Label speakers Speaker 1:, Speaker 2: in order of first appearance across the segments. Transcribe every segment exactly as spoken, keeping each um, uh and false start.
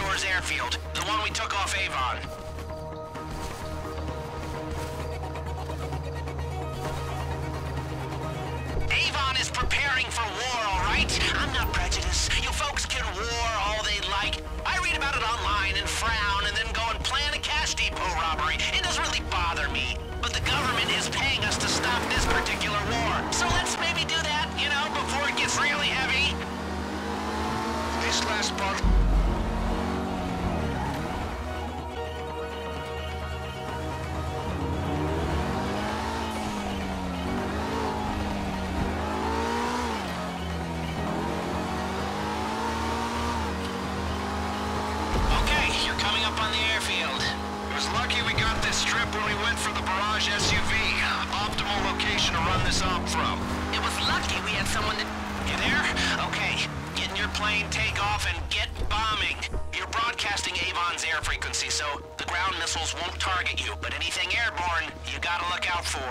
Speaker 1: Towers Airfield, the one we took off Avon. Avon is preparing for war, all right? I'm not prejudiced. You folks can war all they like. I read about it online and frown and then go and plan a cash depot robbery. It doesn't really bother me. But the government is paying us to stop this particular war. So let's maybe do that, you know, before it gets really heavy. This last part... on the airfield. It was lucky we got this strip when we went for the Barrage S U V. Optimal location to run this op from. It was lucky we had someone to... You there? Okay. Get in your plane, take off, and get bombing. You're broadcasting Avon's air frequency, so the ground missiles won't target you, but anything airborne, you gotta look out for.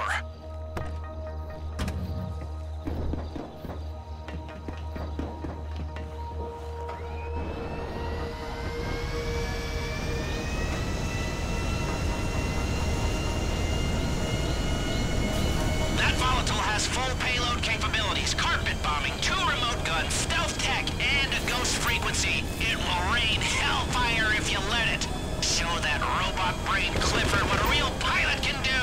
Speaker 1: Full payload capabilities, carpet bombing, two remote guns, stealth tech, and a ghost frequency. It will rain hellfire if you let it. Show that robot brain Clifford what a real pilot can do.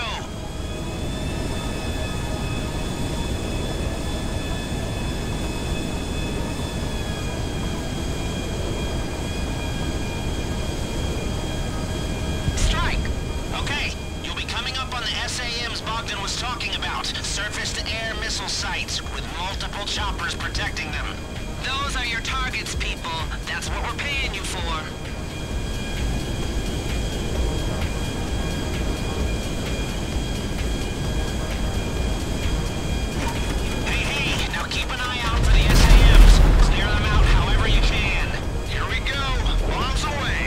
Speaker 1: S A Ms Bogdan was talking about. Surface-to-air missile sites with multiple choppers protecting them. Those are your targets, people. That's what we're paying you for. Hey, hey, now keep an eye out for the S A Ms. Clear them out however you can. Here we go. Bombs away.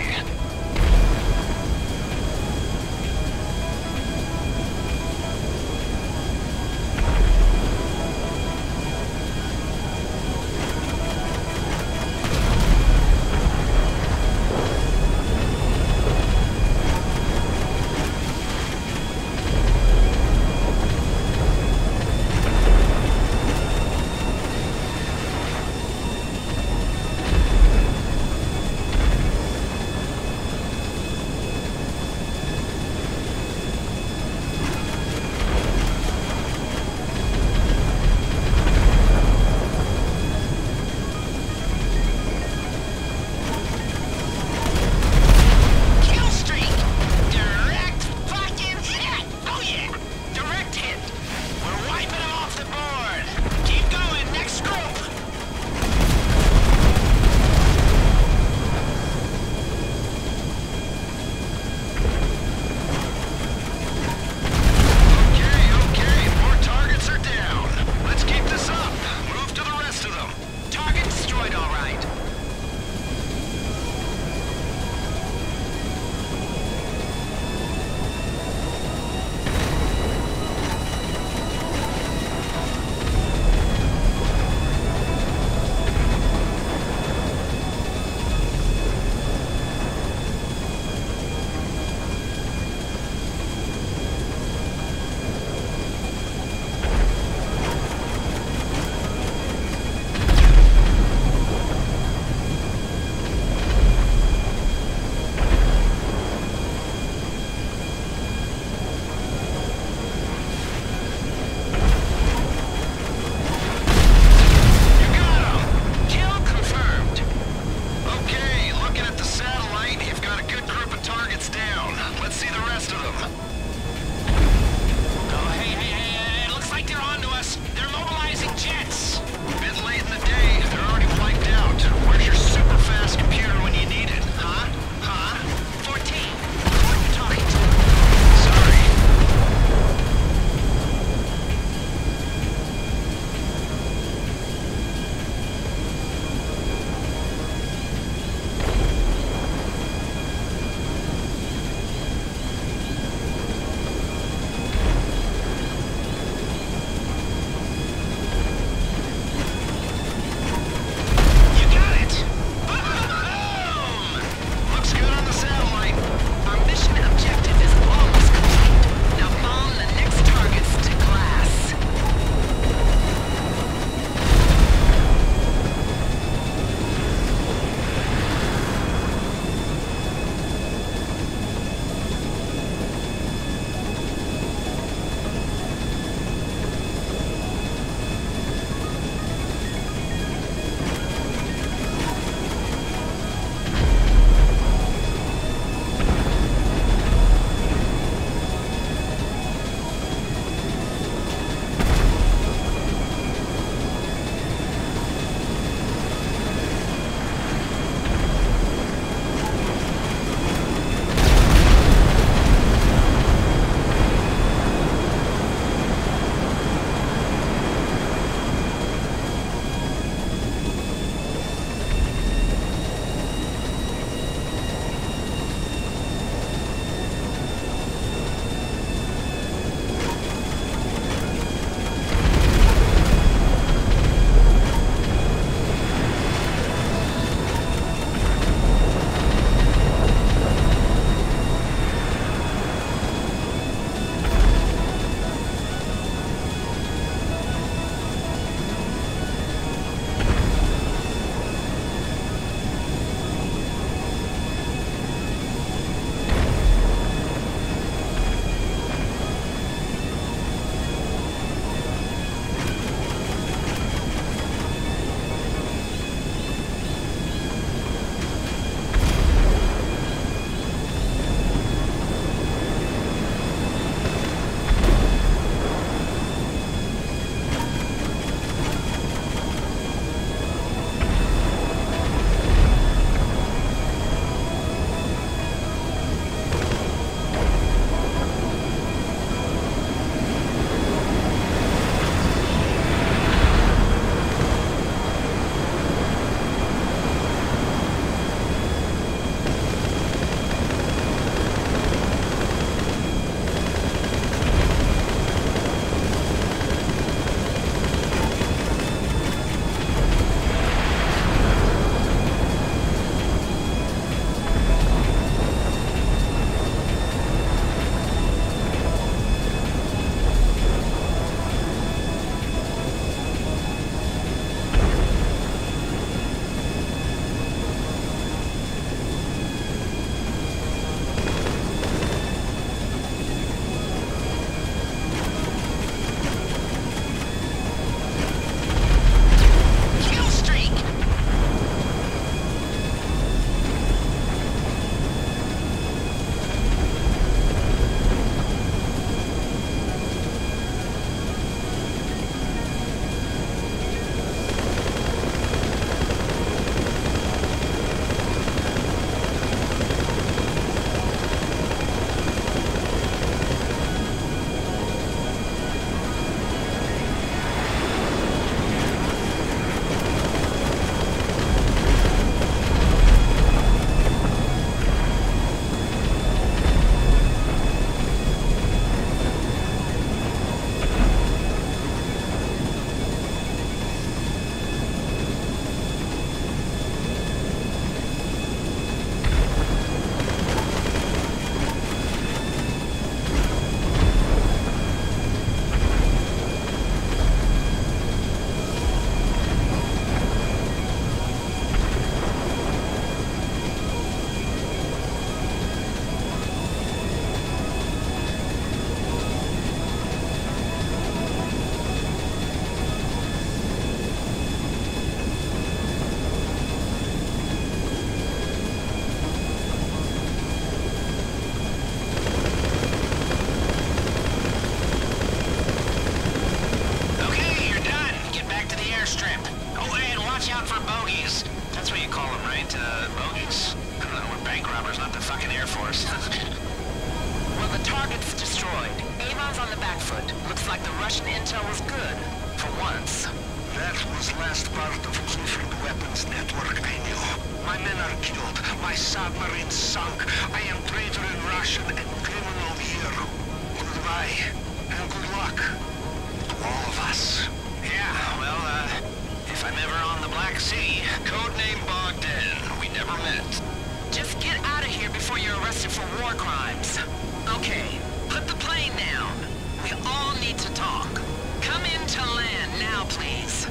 Speaker 1: American Air Force.
Speaker 2: Well, the target's destroyed. Avon's on the back foot. Looks like the Russian intel was good. For once.
Speaker 3: That was last part of Clifford Weapons Network, I knew. My men are killed. My submarine sunk. I am traitor in Russian and criminal here. Goodbye, and good luck to all of us.
Speaker 1: Yeah, well, uh, if I'm ever on the Black Sea, codename Bogdan. We never met.
Speaker 2: Just get out of here before you're arrested for war crimes. Okay, put the plane down. We all need to talk. Come in to land now, please.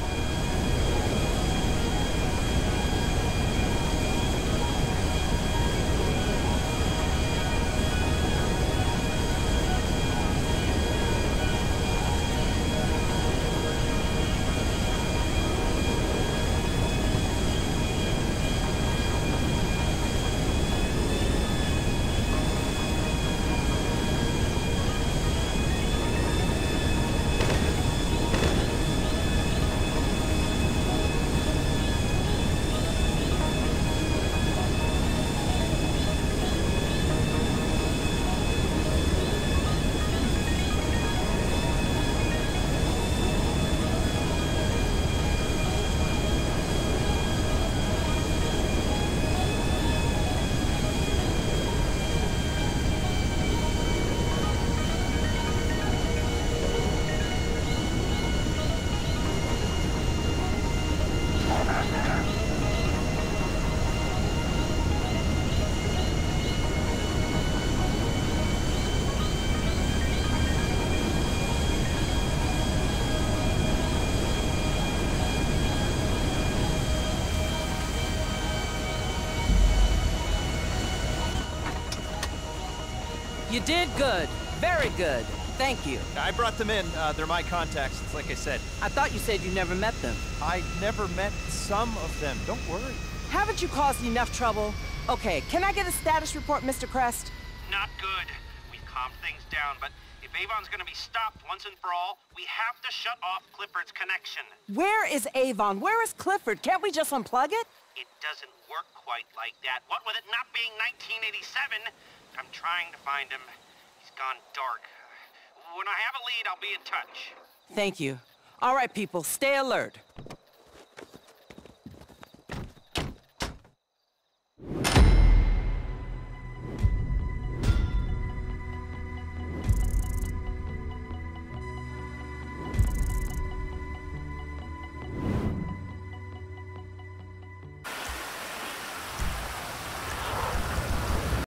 Speaker 4: You did good. Very good. Thank you.
Speaker 5: I brought them in. Uh, they're my contacts. It's like I said.
Speaker 4: I thought you said you never met them.
Speaker 5: I never met some of them. Don't worry.
Speaker 4: Haven't you caused enough trouble? Okay, can I get a status report, Mister Crest?
Speaker 6: Not good. We've calmed things down, but if Avon's gonna be stopped once and for all, we have to shut off Clifford's connection.
Speaker 4: Where is Avon? Where is Clifford? Can't we just unplug it?
Speaker 6: It doesn't work quite like that. What with it not being nineteen eighty-seven, I'm trying to find him. He's gone dark. When I have a lead, I'll be in touch.
Speaker 4: Thank you. All right, people, stay alert.